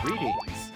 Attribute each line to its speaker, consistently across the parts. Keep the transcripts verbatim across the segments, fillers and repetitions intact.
Speaker 1: Greetings.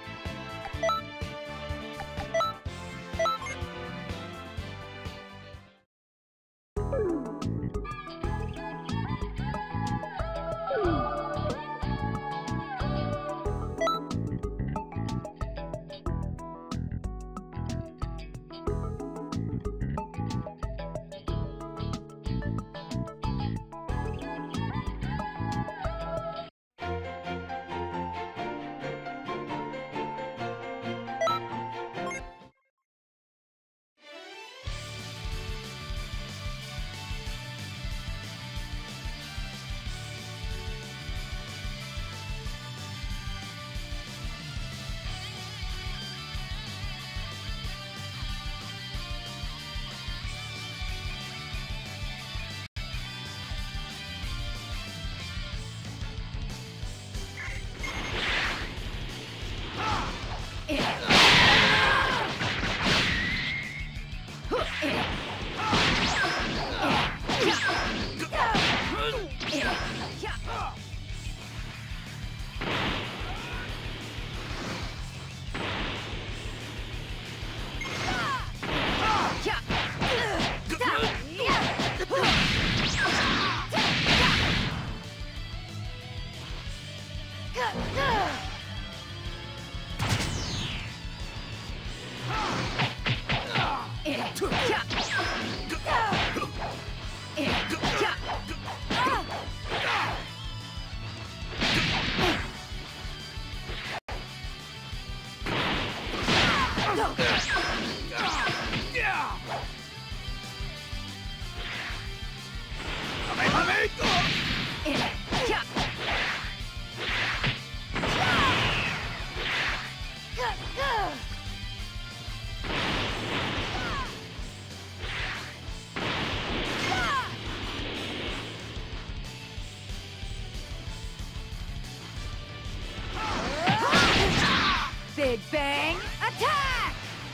Speaker 2: Big Bang Attack!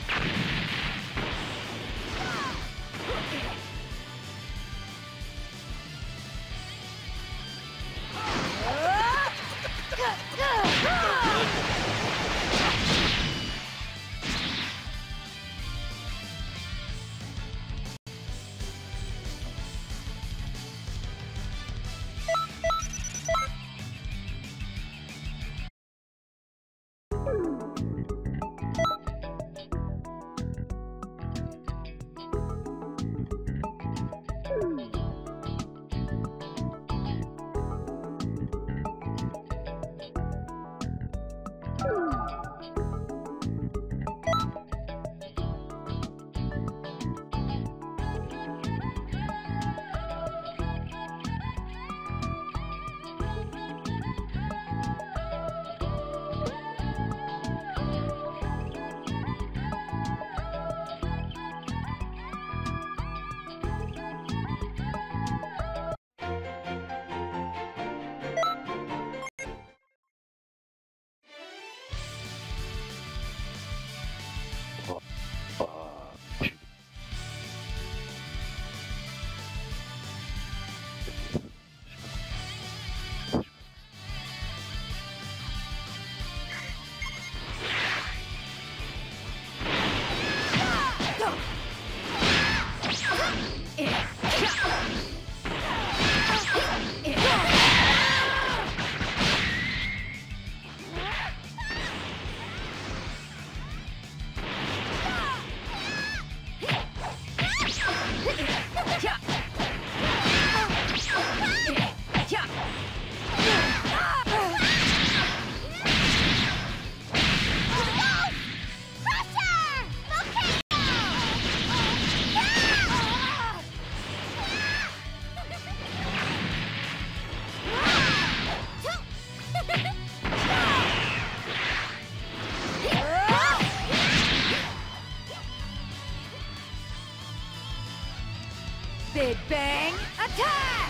Speaker 2: Big Bang Attack!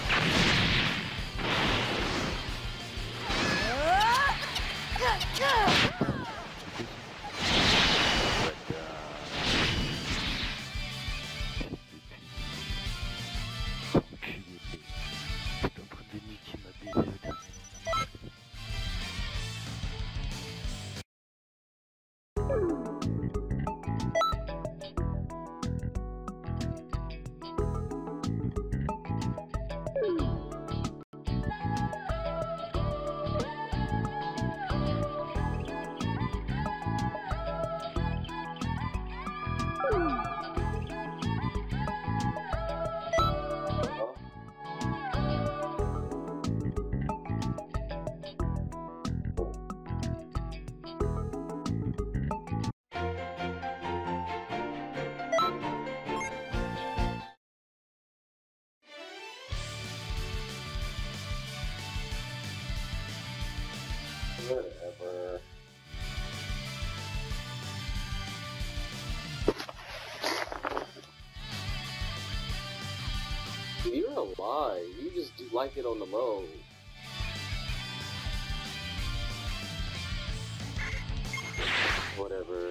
Speaker 1: Whatever. You're a lie. You just do like it on the low. Whatever.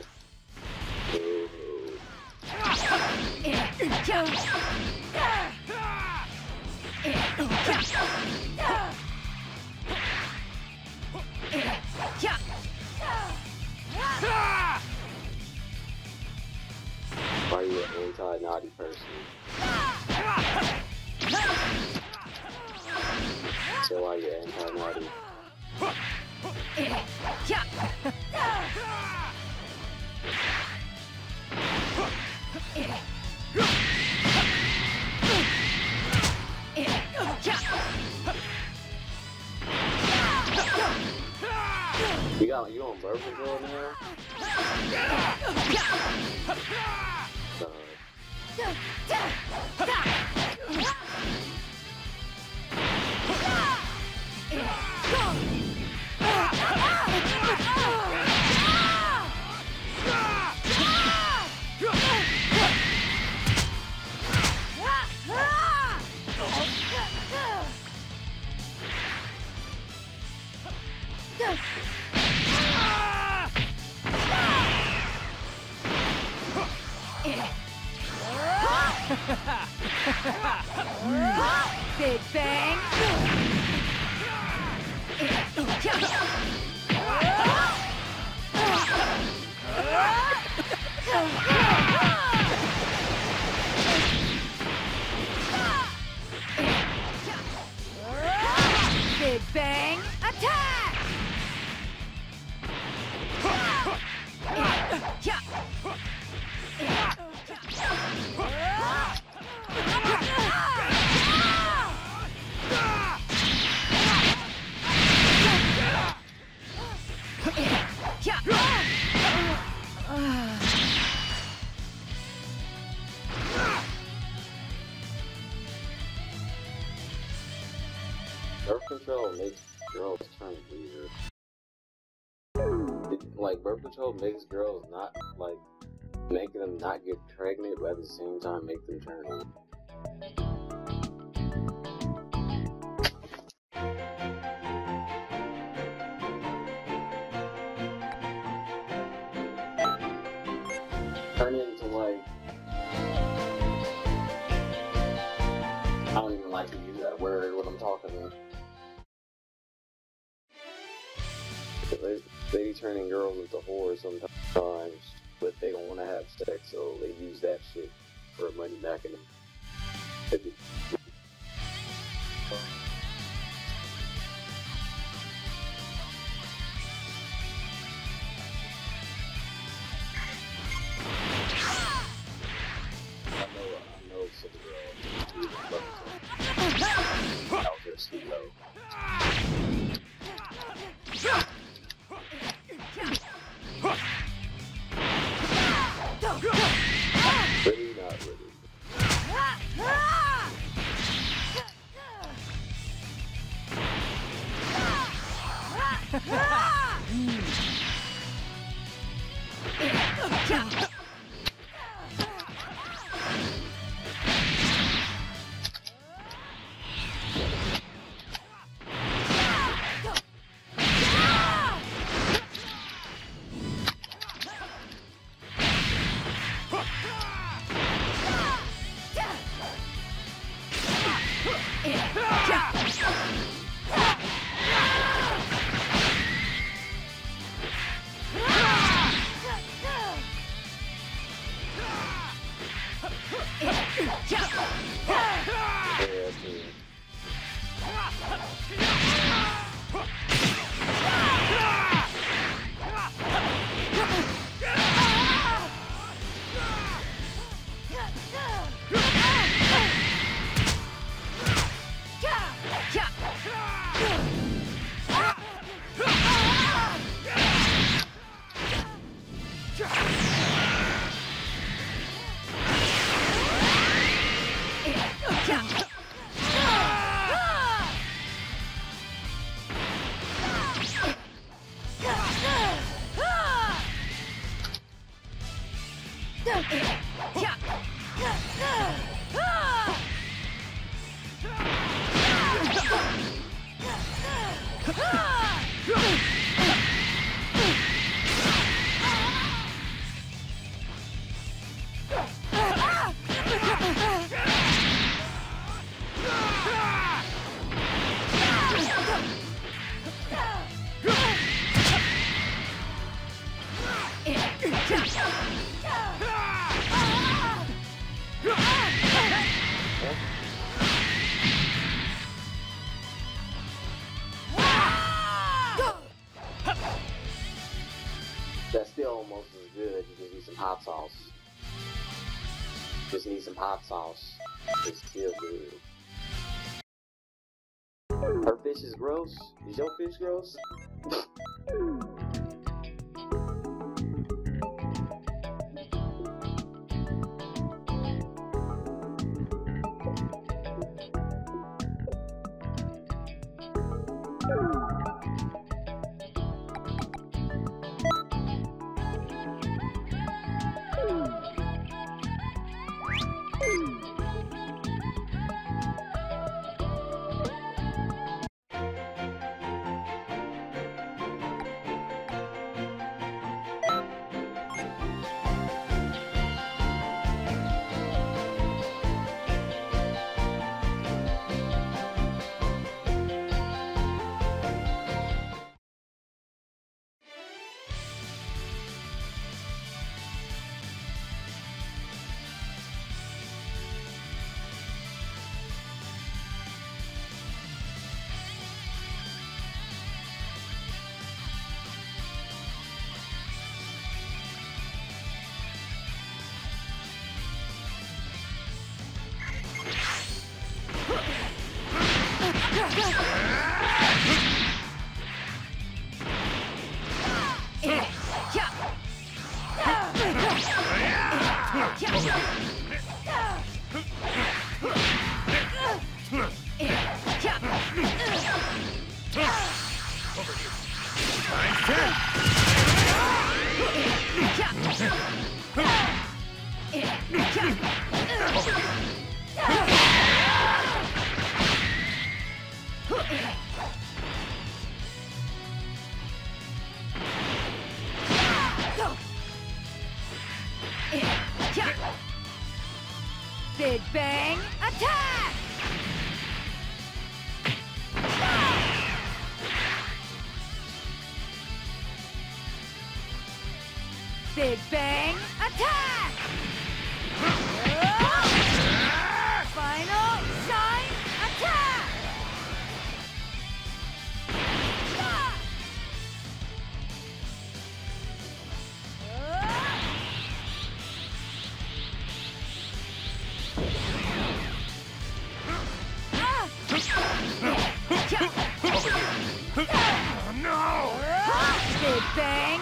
Speaker 1: Why are you an anti-naughty person? So why are you anti-naughty? You got you on birth control now?
Speaker 2: Big Bang. Big Bang attack.
Speaker 1: Birth control makes girls turn weird. It, like, birth control makes girls not, like, making them not get pregnant, but at the same time make them turn weird. Turn into, like, I don't even like to use that word when I'm talking to them. They, they be turning girls into whores sometimes, but they don't want to have sex, so they use that shit for a money mechanism. I know, I know some girls use it out there, sleep though. Really not really. That's still almost as good. You just need some hot sauce. Just need some hot sauce. It's still good. Her fish is gross. Is your fish gross?
Speaker 2: Big Bang Attack! Big Bang Attack! Final Shine Attack!
Speaker 3: No!
Speaker 2: Big Bang